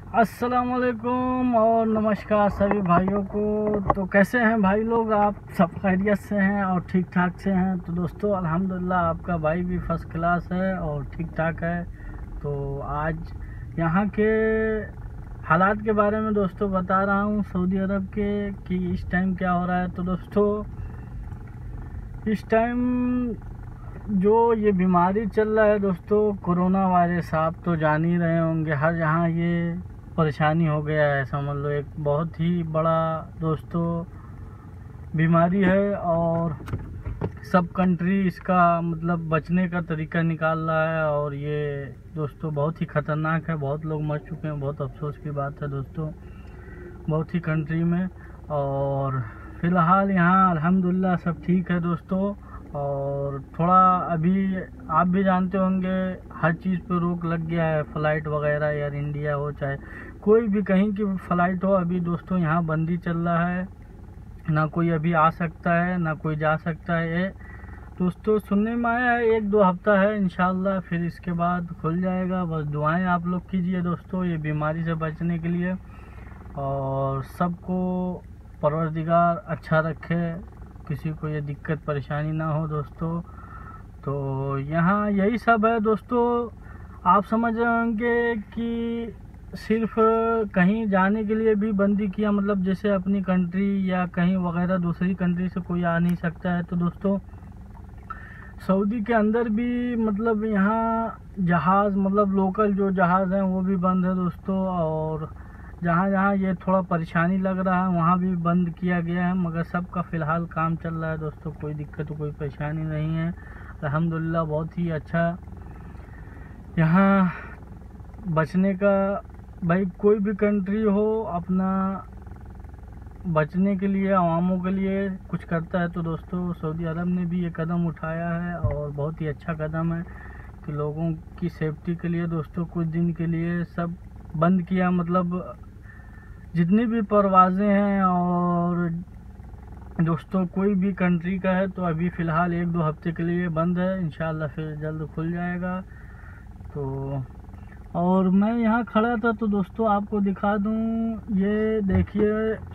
अस्सलाम वालेकुम और नमस्कार सभी भाइयों को। तो कैसे हैं भाई लोग, आप सब खैरियत से हैं और ठीक ठाक से हैं? तो दोस्तों अल्हम्दुलिल्लाह आपका भाई भी फर्स्ट क्लास है और ठीक ठाक है। तो आज यहाँ के हालात के बारे में दोस्तों बता रहा हूँ सऊदी अरब के कि इस टाइम क्या हो रहा है। तो दोस्तों इस टाइम जो ये बीमारी चल रहा है दोस्तों, कोरोना वायरस, आप तो जान ही रहे होंगे, हर जहाँ ये परेशानी हो गया है। समझ लो एक बहुत ही बड़ा दोस्तों बीमारी है और सब कंट्री इसका मतलब बचने का तरीका निकाल रहा है। और ये दोस्तों बहुत ही ख़तरनाक है, बहुत लोग मर चुके हैं, बहुत अफसोस की बात है दोस्तों बहुत ही कंट्री में। और फ़िलहाल यहाँ अल्हम्दुलिल्लाह सब ठीक है दोस्तों। और थोड़ा अभी आप भी जानते होंगे हर चीज़ पे रोक लग गया है, फ़्लाइट वगैरह, एयर इंडिया हो चाहे कोई भी कहीं की फ़्लाइट हो, अभी दोस्तों यहाँ बंदी चल रहा है, ना कोई अभी आ सकता है ना कोई जा सकता है। दोस्तों सुनने में आया है 1-2 हफ्ता है, इंशाल्लाह फिर इसके बाद खुल जाएगा। बस दुआएं आप लोग कीजिए दोस्तों ये बीमारी से बचने के लिए, और सबको परवरदिगार अच्छा रखे, किसी को ये दिक्कत परेशानी ना हो दोस्तों। तो यहाँ यही सब है दोस्तों। आप समझ रहे होंगे कि सिर्फ कहीं जाने के लिए भी बंदी किया, मतलब जैसे अपनी कंट्री या कहीं वगैरह दूसरी कंट्री से कोई आ नहीं सकता है। तो दोस्तों सऊदी के अंदर भी मतलब यहाँ जहाज़, मतलब लोकल जो जहाज़ हैं वो भी बंद है दोस्तों। और जहाँ जहाँ ये थोड़ा परेशानी लग रहा है वहाँ भी बंद किया गया है, मगर सबका फ़िलहाल काम चल रहा है दोस्तों, कोई दिक्कत कोई परेशानी नहीं है अल्हम्दुलिल्लाह। बहुत ही अच्छा यहाँ बचने का, भाई कोई भी कंट्री हो अपना बचने के लिए, आवामों के लिए कुछ करता है। तो दोस्तों सऊदी अरब ने भी ये कदम उठाया है और बहुत ही अच्छा कदम है कि लोगों की सेफ्टी के लिए दोस्तों कुछ दिन के लिए सब बंद किया, मतलब जितनी भी परवाज़ें हैं। और दोस्तों कोई भी कंट्री का है तो अभी फ़िलहाल 1-2 हफ्ते के लिए बंद है, इंशाल्लाह फिर जल्द खुल जाएगा। तो और मैं यहाँ खड़ा था तो दोस्तों आपको दिखा दूँ, ये देखिए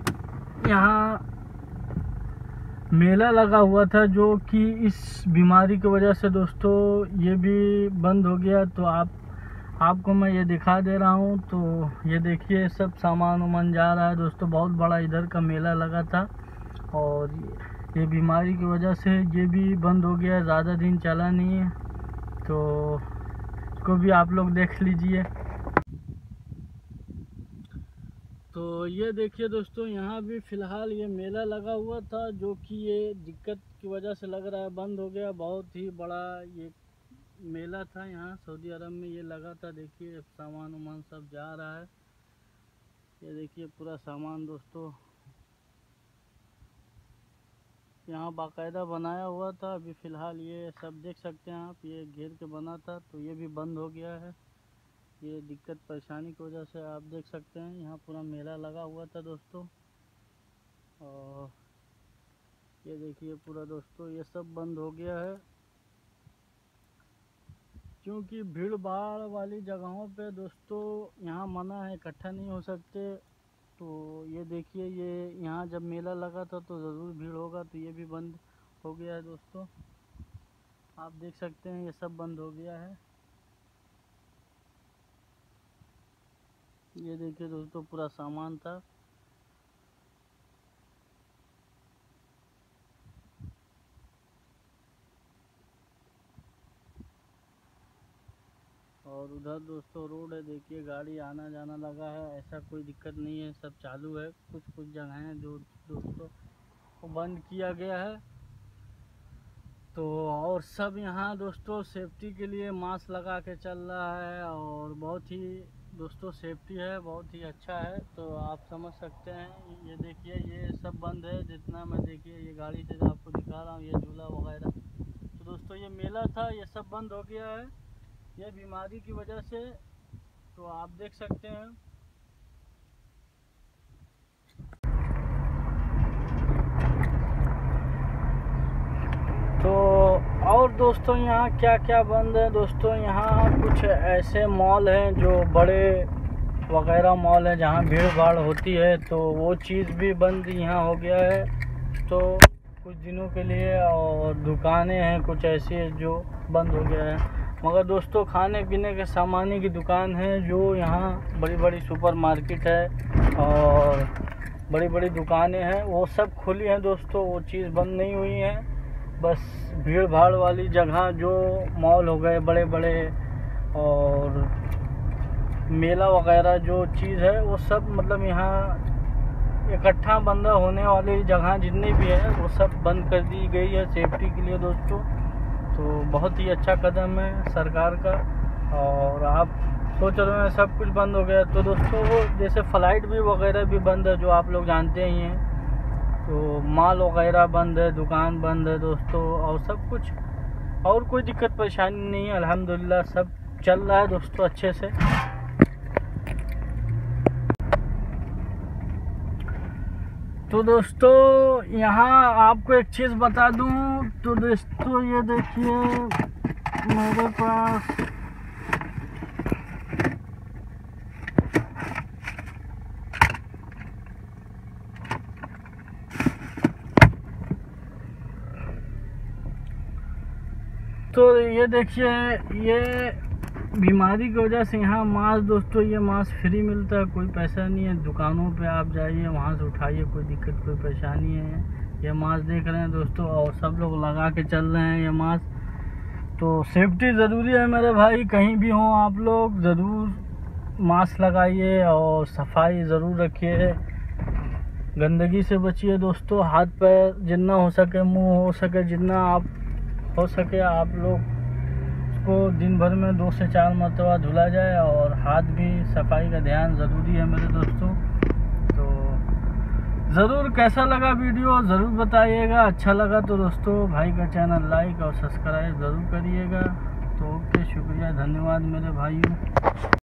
यहाँ मेला लगा हुआ था जो कि इस बीमारी की वजह से दोस्तों ये भी बंद हो गया। तो आपको मैं ये दिखा दे रहा हूँ। तो ये देखिए सब सामान वामान जा रहा है दोस्तों, बहुत बड़ा इधर का मेला लगा था और ये बीमारी की वजह से ये भी बंद हो गया, ज़्यादा दिन चला नहीं है। तो इसको भी आप लोग देख लीजिए। तो ये देखिए दोस्तों यहाँ भी फ़िलहाल ये मेला लगा हुआ था जो कि ये दिक्कत की वजह से लग रहा है बंद हो गया। बहुत ही बड़ा ये मेला था यहाँ सऊदी अरब में, ये लगा था। देखिए सामान वामान सब जा रहा है, ये देखिए पूरा सामान दोस्तों यहाँ बाकायदा बनाया हुआ था। अभी फ़िलहाल ये सब देख सकते हैं आप, ये घेर के बना था तो ये भी बंद हो गया है, ये दिक्कत परेशानी की वजह से। आप देख सकते हैं यहाँ पूरा मेला लगा हुआ था दोस्तों। और ये देखिए पूरा दोस्तों ये सब बंद हो गया है क्योंकि भीड़ भाड़ वाली जगहों पे दोस्तों यहाँ मना है, इकट्ठा नहीं हो सकते। तो ये देखिए ये यहाँ जब मेला लगा था तो ज़रूर भीड़ होगा, तो ये भी बंद हो गया है दोस्तों। आप देख सकते हैं ये सब बंद हो गया है। ये देखिए दोस्तों पूरा सामान था। और उधर दोस्तों रोड है, देखिए गाड़ी आना जाना लगा है, ऐसा कोई दिक्कत नहीं है, सब चालू है। कुछ जगह हैं जो दोस्तों को बंद किया गया है। तो और सब यहाँ दोस्तों सेफ्टी के लिए मास्क लगा के चल रहा है और बहुत ही दोस्तों सेफ्टी है, बहुत ही अच्छा है। तो आप समझ सकते हैं, ये देखिए ये सब बंद है जितना मैं देखिए ये गाड़ी से आपको दिखा रहा हूँ, ये झूला वगैरह। तो दोस्तों ये मेला था, ये सब बंद हो गया है ये बीमारी की वजह से। तो आप देख सकते हैं। तो और दोस्तों यहाँ क्या क्या बंद है दोस्तों, यहाँ कुछ ऐसे मॉल हैं जो बड़े वगैरह मॉल है जहाँ भीड़ भाड़ होती है, तो वो चीज़ भी बंद यहाँ हो गया है तो कुछ दिनों के लिए। और दुकानें हैं कुछ ऐसी है जो बंद हो गया है। मगर दोस्तों खाने पीने के सामान की दुकान है जो यहाँ बड़ी बड़ी सुपर मार्केट है और बड़ी बड़ी दुकानें हैं, वो सब खुली हैं दोस्तों। वो चीज़ बंद नहीं हुई है। बस भीड़ भाड़ वाली जगह जो मॉल हो गए बड़े बड़े और मेला वगैरह जो चीज़ है वो सब मतलब यहाँ इकट्ठा बंदा होने वाली जगह जितनी भी है वो सब बंद कर दी गई है सेफ्टी के लिए दोस्तों। तो बहुत ही अच्छा कदम है सरकार का। और आप सोच रहे हैं सब कुछ बंद हो गया, तो दोस्तों वो जैसे फ़्लाइट भी वगैरह भी बंद है जो आप लोग जानते ही हैं। तो मॉल वगैरह बंद है, दुकान बंद है दोस्तों, और सब कुछ और कोई दिक्कत परेशानी नहीं है। अल्हम्दुलिल्लाह सब चल रहा है दोस्तों अच्छे से। तो दोस्तों यहाँ आपको एक चीज़ बता दूँ, तो दोस्तों ये देखिए मेरे पास तो ये देखिए, ये बीमारी की वजह से यहाँ मास्क दोस्तों, ये मास्क फ्री मिलता है, कोई पैसा नहीं है। दुकानों पे आप जाइए वहाँ से उठाइए, कोई दिक्कत कोई परेशानी है। ये मास्क देख रहे हैं दोस्तों और सब लोग लगा के चल रहे हैं ये मास्क। तो सेफ्टी ज़रूरी है मेरे भाई, कहीं भी हों आप लोग ज़रूर मास्क लगाइए और सफाई ज़रूर रखिए, गंदगी से बचिए दोस्तों। हाथ पैर जितना हो सके, मुँह हो सके, जितना आप हो सके आप लोग को दिन भर में 2 से 4 मरतबा धुला जाए। और हाथ भी सफाई का ध्यान ज़रूरी है मेरे दोस्तों। तो ज़रूर कैसा लगा वीडियो ज़रूर बताइएगा। अच्छा लगा तो दोस्तों भाई का चैनल लाइक और सब्सक्राइब ज़रूर करिएगा। तो ओके, शुक्रिया, धन्यवाद मेरे भाइयों।